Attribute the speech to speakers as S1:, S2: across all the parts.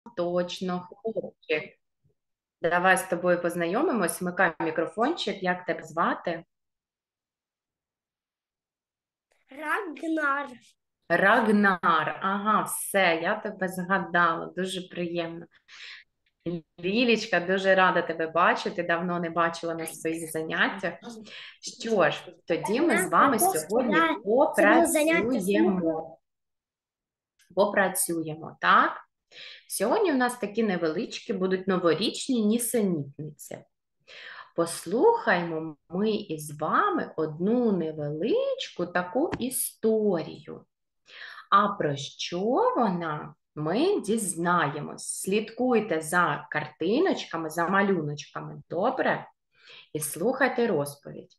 S1: точно, хлопчик. Давай з тобою познайомимось. Вмикай мікрофончик. Як тебе звати?
S2: Рагнар.
S1: Рагнар. Ага, все, я тебе згадала. Дуже приємно. Лілічка, дуже рада тебе бачити. Давно не бачила на своїх заняттях. Що ж, тоді ми з
S2: Вона
S1: вами
S2: просто,
S1: сьогодні
S2: да, це було заняття смутно.
S1: Попрацюємо, так? Сьогодні у нас такі невеличкі будуть новорічні нісенітниці. Послухаймо ми із вами одну невеличку таку історію. А про що вона, ми дізнаємось. Слідкуйте за картиночками, за малюночками, добре? І слухайте розповідь.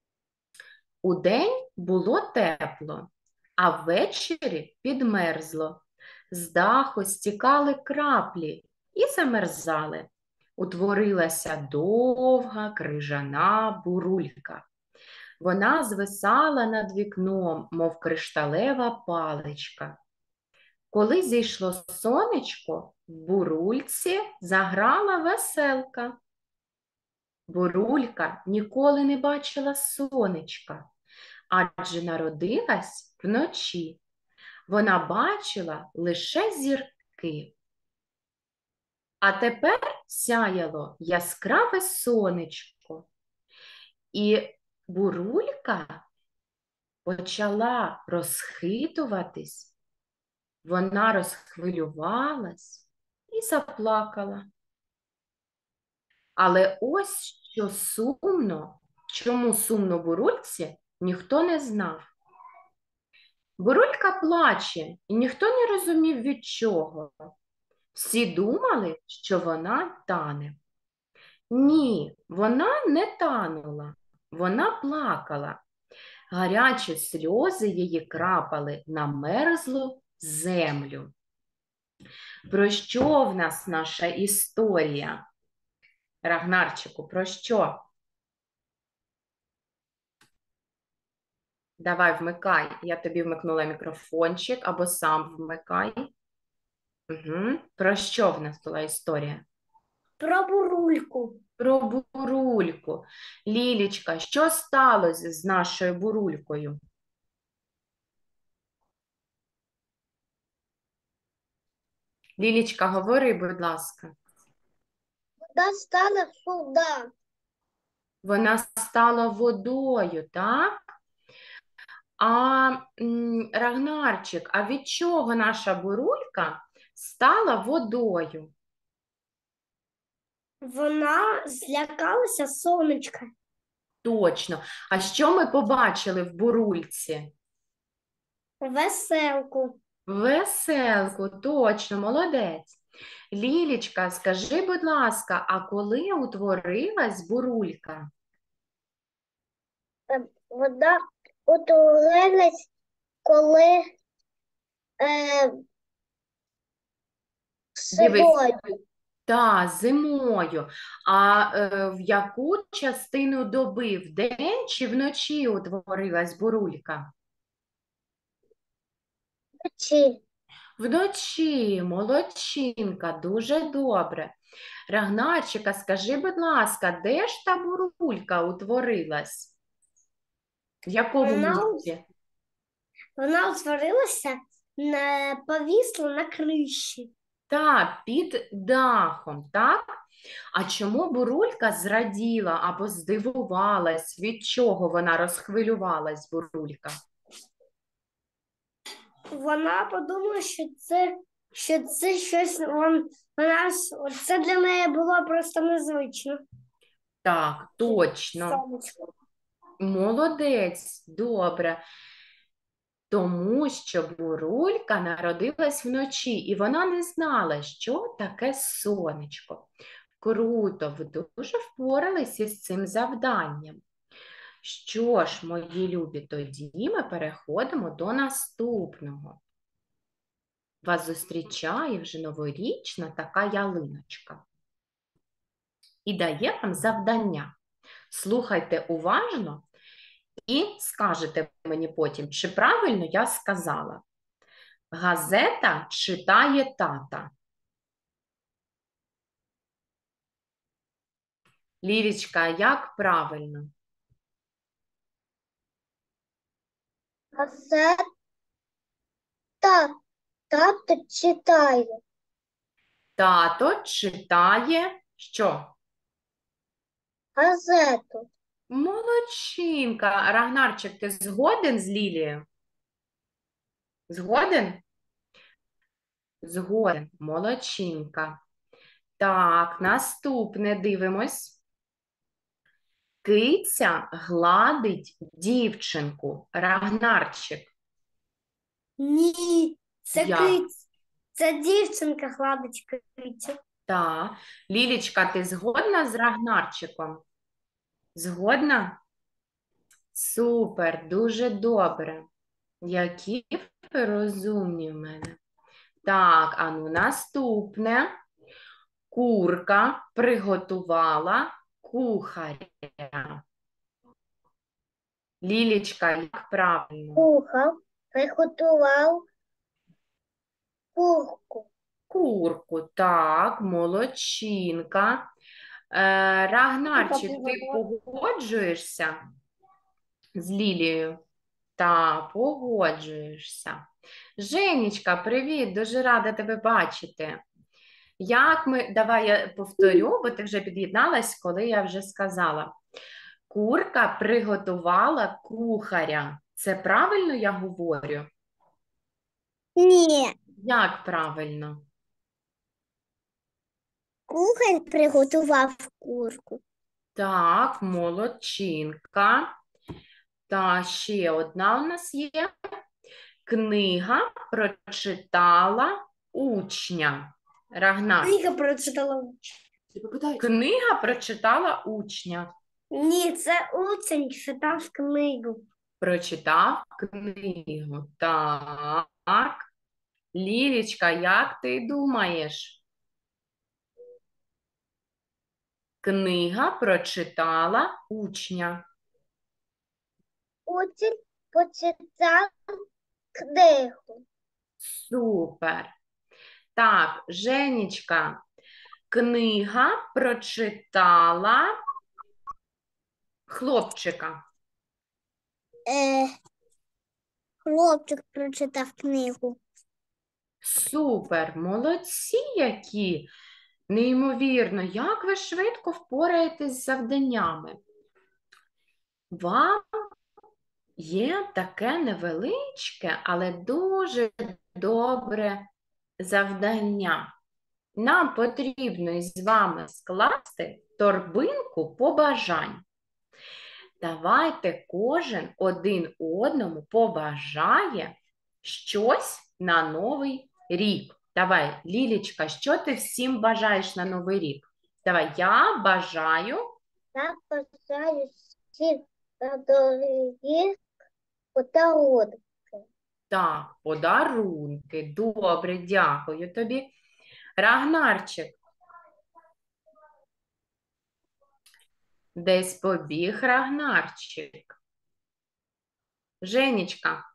S1: Удень було тепло, а ввечері підмерзло. З даху стікали краплі і замерзали. Утворилася довга крижана бурулька. Вона звисала над вікном, мов кришталева паличка. Коли зійшло сонечко, в бурульці заграла веселка. Бурулька ніколи не бачила сонечка, адже народилась вночі. Вона бачила лише зірки. А тепер сяяло яскраве сонечко. І бурулька почала розхитуватись, вона розхвилювалась і заплакала. Але ось що сумно, чому сумно бурульці, ніхто не знав. Бурулька плаче, і ніхто не розумів, від чого. Всі думали, що вона тане. Ні, вона не танула, вона плакала. Гарячі сльози її крапали на мерзлу землю. Про що в нас наша історія? Рагнарчику, про що? Давай, вмикай. Я тобі вмикнула мікрофончик, або сам вмикай. Угу. Про що в нас була історія?
S2: Про бурульку.
S1: Про бурульку. Лілічка, що сталося з нашою бурулькою? Лілічка, говори, будь ласка.
S2: Вода стала сюда.
S1: Вона стала водою, так? А Рагнарчик, а від чого наша бурулька стала водою?
S2: Вона злякалася сонечка.
S1: Точно. А що ми побачили в бурульці?
S2: Веселку.
S1: Веселку, точно, молодець. Лілічка, скажи, будь ласка, а коли утворилась бурулька?
S2: Вода утворилась, коли
S1: Дивись,
S2: зимою.
S1: та, зимою. А в яку частину доби, вдень чи вночі утворилась бурулька? Вночі, молодчинка, дуже добре. Рагнарчика, скажи, будь ласка, де ж та бурулька утворилась? В якому
S2: Вона,
S1: місці?
S2: вона утворилася, повісла на криші.
S1: Так, під дахом, так? А чому бурулька зраділа або здивувалась? Від чого вона розхвилювалась, бурулька?
S2: Вона подумала, що це щось це для неї було просто незвично.
S1: Так, точно.
S2: Сонечко.
S1: Молодець, добре. Тому що бурулька народилась вночі, і вона не знала, що таке сонечко. Круто, ви дуже впорались із цим завданням. Що ж, мої любі, тоді ми переходимо до наступного. Вас зустрічає вже новорічна така ялиночка. І дає вам завдання. Слухайте уважно і скажете мені потім, чи правильно я сказала. Газета читає тата. Лілічка, як правильно?
S2: Газета, тато читає.
S1: Тато читає що?
S2: Газету.
S1: Молодчинка. Рагнарчик, ти згоден з Лілією? Згоден? Згоден. Молодчинка. Так, наступне дивимось. Киця гладить дівчинку. Рагнарчик.
S2: Ні, це
S1: Як?
S2: Це дівчинка гладить кицю.
S1: Так. Лілічка, ти згодна з Рагнарчиком? Згодна? Супер, дуже добре. Які ви розумні в мене. Так, а ну наступне. Курка приготувала кухаря. Лілічка, як правильно?
S2: Кухар приготував курку.
S1: Курку, так, молодчинка. Рагнарчик, ти погоджуєшся з Лілією? Так, погоджуєшся. Женечка, привіт, дуже рада тебе бачити. Давай я повторю, бо ти вже під'єдналась, коли я вже сказала. Курка приготувала кухаря. Це правильно я говорю?
S2: Ні,
S1: Як правильно?
S2: кухар приготував курку.
S1: Так, молодчинка. Та ще одна у нас є. Книга прочитала учня. Рагнар.
S2: Книга прочитала.
S1: Книга прочитала учня.
S2: Ні, це учень читав книгу.
S1: Прочитав книгу. Так. Лілічка, як ти думаєш? Книга прочитала учня.
S2: Учень почитав книгу.
S1: Супер. Так, Женечка, книга прочитала хлопчика.
S2: Хлопчик прочитав книгу.
S1: Супер, молодці які. Неймовірно, як ви швидко впораєтесь з завданнями. Вам є таке невеличке, але дуже добре завдання. Нам потрібно із вами скласти торбинку побажань. Давайте кожен один одному побажає щось на Новий рік. Давай, Лілічка, що ти всім бажаєш на Новий рік? Давай, я бажаю.
S2: Я бажаю всім дорогі подарунки.
S1: Так, подарунки. Добре, дякую тобі. Рагнарчик. Десь побіг Рагнарчик. Женечка.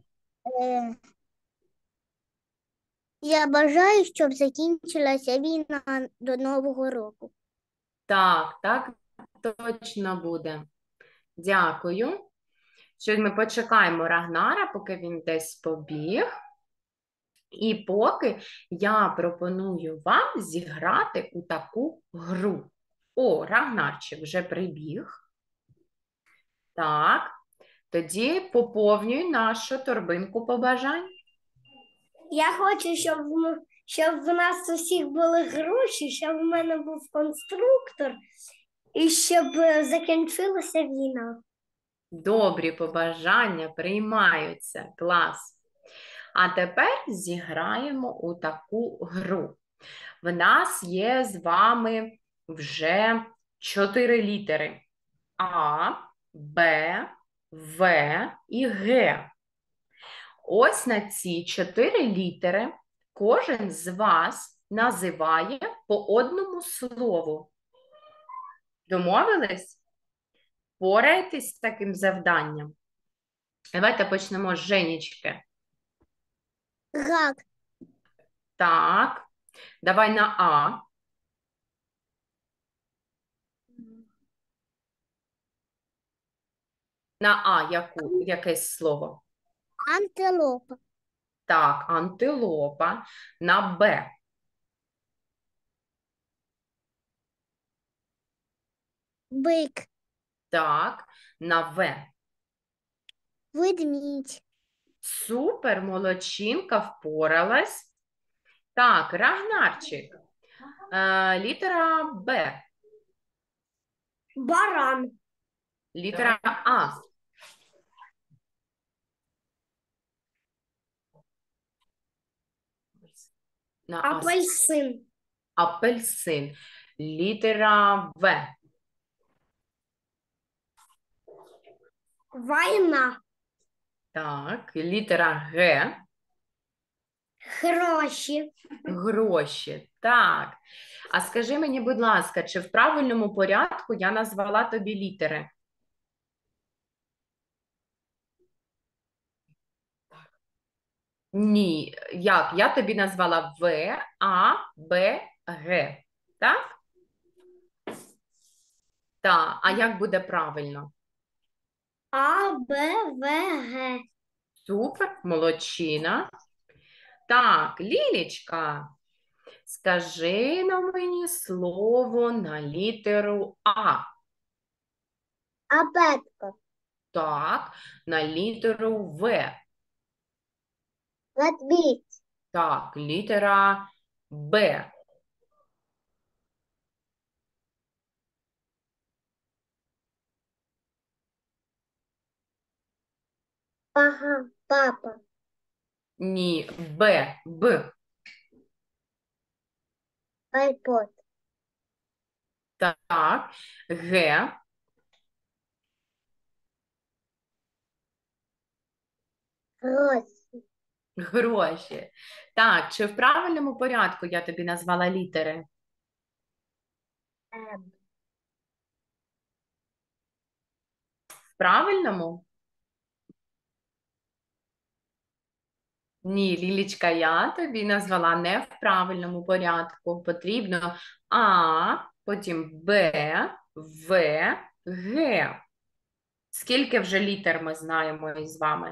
S2: Я бажаю, щоб закінчилася війна до Нового року.
S1: Так точно буде. Дякую. Що ми почекаємо Рагнара, поки він десь побіг. І поки я пропоную вам зіграти у таку гру. О, Рагнарчик вже прибіг. Так, тоді поповнюй нашу торбинку побажань.
S2: Я хочу, щоб в нас усіх були гроші, щоб в мене був конструктор і щоб закінчилася війна.
S1: Добрі побажання приймаються. Клас. А тепер зіграємо у таку гру. В нас є з вами вже 4 літери. А, Б, В і Г. Ось на ці 4 літери кожен з вас називає по одному слову. Домовились? Порайтесь з таким завданням. Давайте почнемо з Женечки.
S2: Гак,
S1: Так, давай на А. На А якесь слово?
S2: Антилопа.
S1: Так, антилопа. На Б.
S2: Бик.
S1: Так, на В.
S2: Ведмідь.
S1: Супер, молодчинка, впоралась. Так, Рагнарчик. Літера Б.
S2: Баран.
S1: Літера А. На А.
S2: Апельсин.
S1: Апельсин. Літера В.
S2: Війна.
S1: Так, літера Г.
S2: Гроші.
S1: Гроші. Так. А скажи мені, будь ласка, чи в правильному порядку я назвала тобі літери? Ні. Як? Я тобі назвала В, А, Б, Г. Так? Так. А як буде правильно?
S2: А, Б, В, Г.
S1: Супер, молодчина. Так, Лілічка, скажи на мені слово на літеру А.
S2: Абетка.
S1: Так, на літеру В.
S2: Ведмідь.
S1: Так, літера Б.
S2: Ага, папа.
S1: Ні, Б. Б.
S2: Айпод.
S1: Так, Г.
S2: Гроші.
S1: Гроші. Так, чи в правильному порядку я тобі назвала літери?
S2: М.
S1: В правильному? Ні, Лілічка, я тобі назвала не в правильному порядку. Потрібно А, потім Б, В, Г. Скільки вже літер ми знаємо із вами?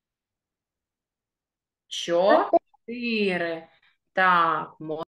S1: 4. Так,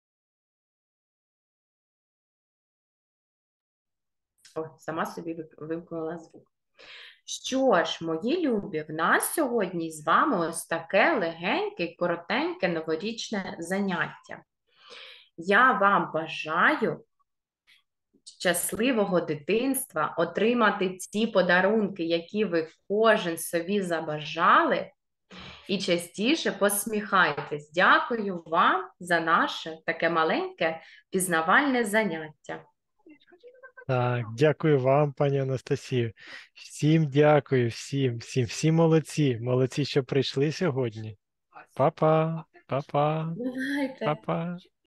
S1: сама собі вимкнула звук. Що ж, мої любі, в нас сьогодні з вами ось таке легеньке, коротеньке новорічне заняття. Я вам бажаю щасливого дитинства, отримати ті подарунки, які ви кожен собі забажали, і частіше посміхайтесь. Дякую вам за наше таке маленьке пізнавальне заняття.
S3: Так, дякую вам, пані Анастасію. Всім дякую, всі молодці. Молодці, що прийшли сьогодні. Па-па, па-па,
S1: Бувайте!
S3: па-па.